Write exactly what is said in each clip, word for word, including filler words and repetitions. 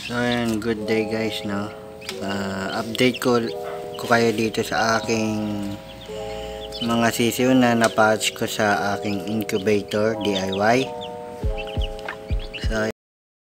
So ayun, good day guys, no. Uh, update ko ko kayo dito sa aking mga sisiw na napatch ko sa aking incubator D I Y. So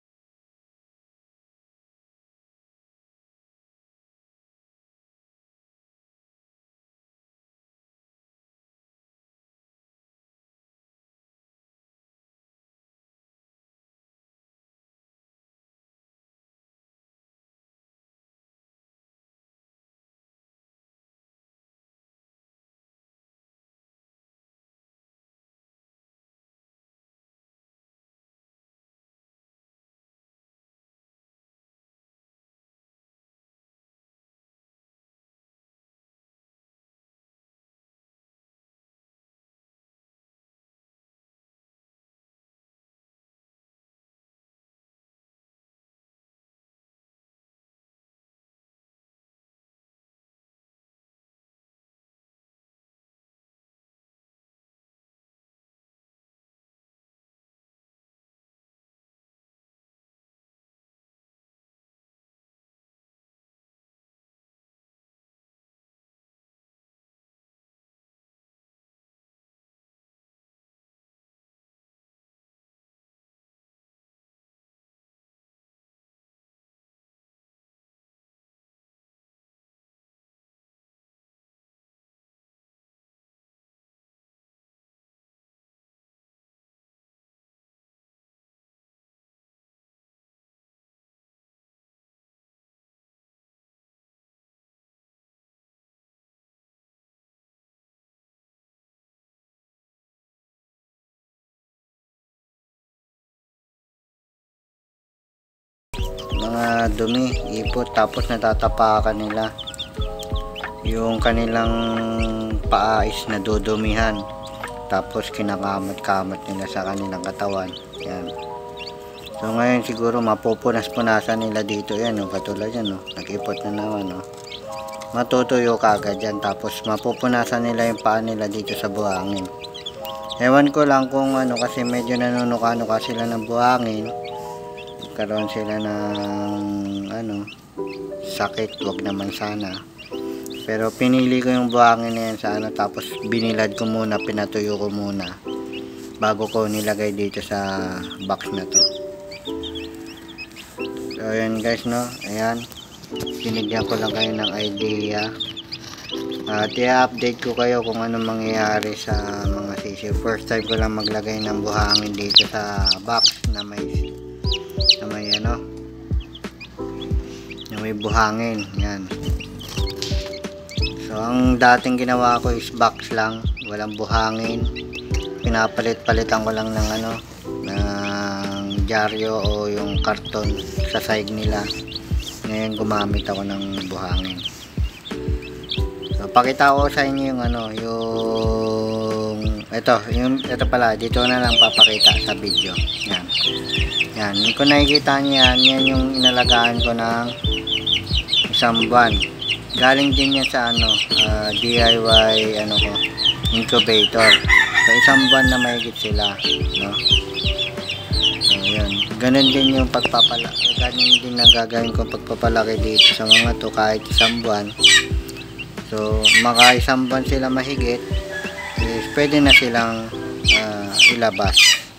mga dumi, ipot, tapos natatapakan nila yung kanilang paais na dudumihan, tapos kinakamot-kamot nila sa kanilang katawan. Yan. So ngayon siguro mapupunas-punasan nila dito. Yan, no? Katulad yan, no? Nag-ipot na naman, no? Matutuyo kagad yan, tapos mapupunasan nila yung paa nila dito sa buhangin. Ewan ko lang kung ano, kasi medyo nanunuka-nuka sila ng buhangin, karoon sila ng ano, sakit. Wag naman sana, pero pinili ko yung buhangin na yan sa ano, tapos binilad ko muna, pinatuyo ko muna bago ko nilagay dito sa box na to. So ayan guys, no, ayan, binigyan ko lang kayo ng idea at i-update ko kayo kung ano mangyayari sa mga sisiw. First time ko lang maglagay ng buhangin dito sa box na may na may ano, na may buhangin. Yan. So ang dating ginawa ko is box lang, walang buhangin. Pinapalit-palitan ko lang ng ano, ng dyaryo o yung karton sa side nila. Ngayon gumamit ako ng buhangin. So pakita ko sa inyo yung ano, yung ito, yung ito pala, dito na lang papakita sa video. Yan. Yan, kung nakikita niyo yan, yan yung inalagaan ko ng isang buwan. Galing din yan sa ano, uh, D I Y ano ko, incubator. So isang buwan na mahigit sila, no? So yun, ganun din yung pagpapalaki, ganun din ang gagawin ko pagpapalaki dito sa mga to kahit isang buwan. So maka isang buwan sila mahigit, is pwede na silang uh, ilabas.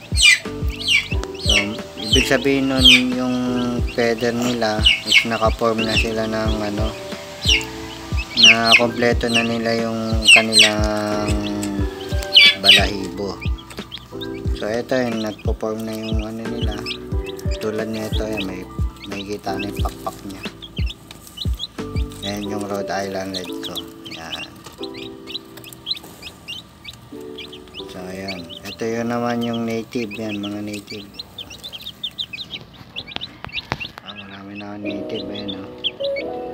So ibig sabihin nun, yung feather nila is naka-form na sila ng ano, na kompleto na nila yung kanilang balahibo. So ito yun, nagpo-form na yung ano nila. Tulad nito yan, may may kita na yung pakpak nya. Yan yung Rhode Island Red ko. Yan. So ayan, ito yun naman yung native. Yan, mga native. Ah, marami na native. Ayan, no?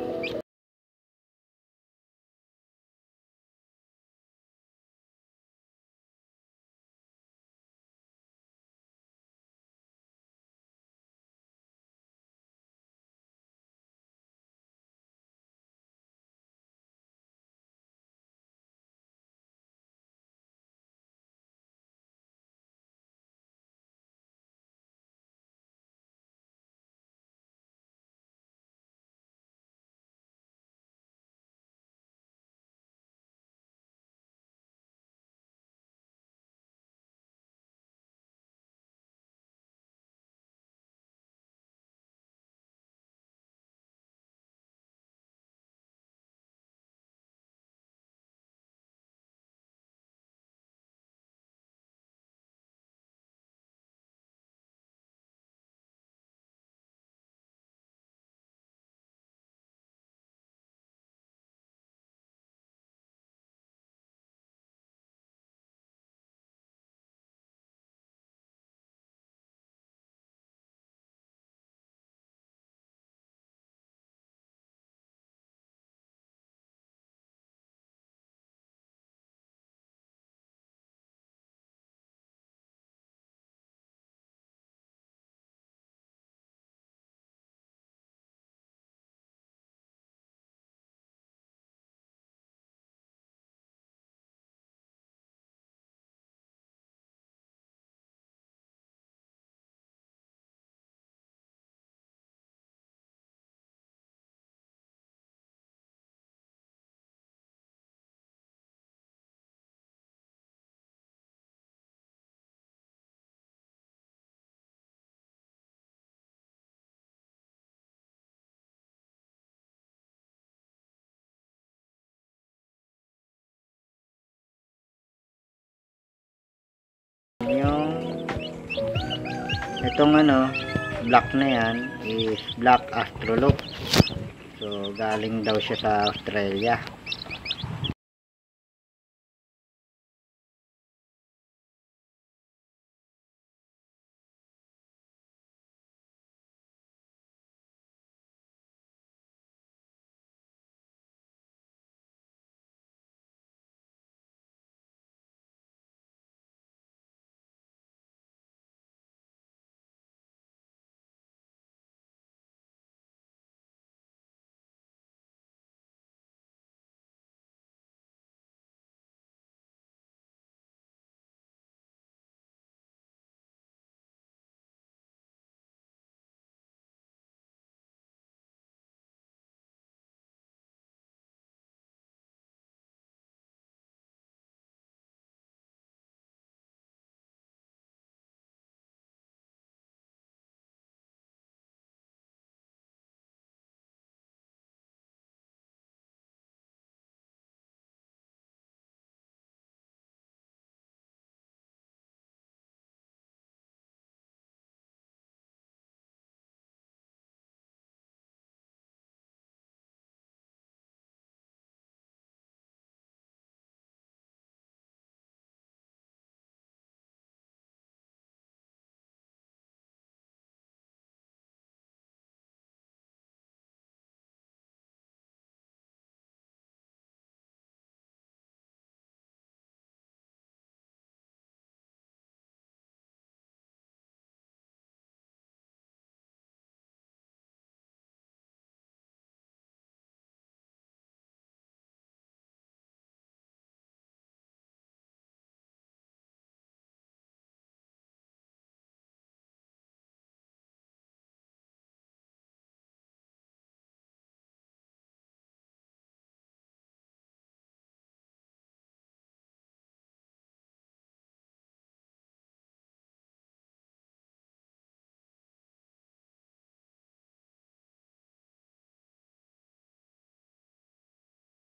Itong ano, black na yan is Black Astroloop. So galing daw siya sa Australia.